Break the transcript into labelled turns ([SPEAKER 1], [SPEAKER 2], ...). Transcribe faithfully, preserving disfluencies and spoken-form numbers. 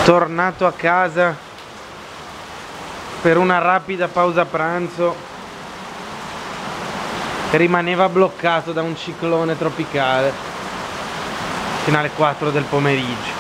[SPEAKER 1] Tornato a casa per una rapida pausa pranzo che rimaneva bloccato da un ciclone tropicale fino alle quattro del pomeriggio.